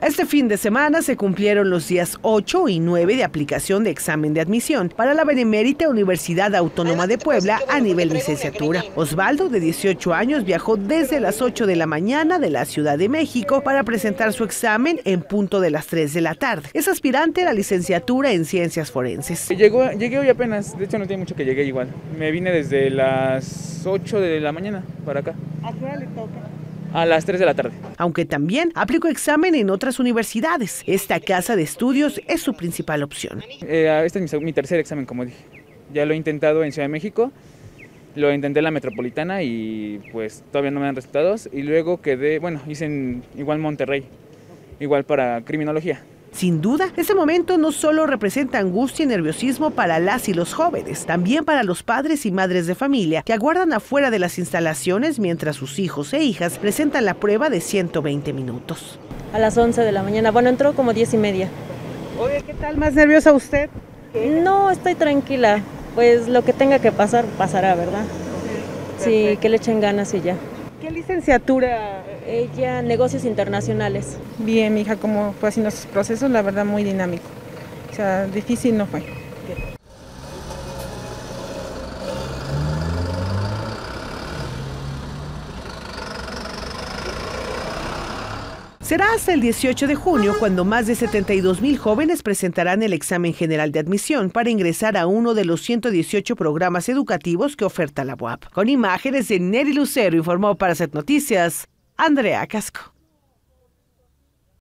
Este fin de semana se cumplieron los días 8 y 9 de aplicación de examen de admisión para la Benemérita Universidad Autónoma de Puebla a nivel licenciatura. Osvaldo, de 18 años, viajó desde las 8 de la mañana de la Ciudad de México para presentar su examen en punto de las 3 de la tarde. Es aspirante a la licenciatura en Ciencias Forenses. Llegué hoy apenas, de hecho no tiene mucho que llegué igual. Me vine desde las 8 de la mañana para acá. ¿A qué hora le toca? A las 3 de la tarde. Aunque también aplicó examen en otras universidades, esta casa de estudios es su principal opción. Este es mi tercer examen, como dije. Ya lo he intentado en Ciudad de México, lo intenté en la Metropolitana y pues todavía no me dan resultados. Y luego hice igual Monterrey, igual para criminología. Sin duda, ese momento no solo representa angustia y nerviosismo para las y los jóvenes, también para los padres y madres de familia que aguardan afuera de las instalaciones mientras sus hijos e hijas presentan la prueba de 120 minutos. A las 11 de la mañana, bueno, entró como 10:30. Oye, ¿qué tal? ¿Más nerviosa usted? No, estoy tranquila, pues lo que tenga que pasar, pasará, ¿verdad? Sí, que le echen ganas y ya. ¿Qué licenciatura? Ella, negocios internacionales. Bien, mi hija, como fue haciendo sus procesos, la verdad muy dinámico. O sea, difícil no fue. Será hasta el 18 de junio cuando más de 72,000 jóvenes presentarán el examen general de admisión para ingresar a uno de los 118 programas educativos que oferta la UAP. Con imágenes de Neri Lucero, informó para Set Noticias, Andrea Casco.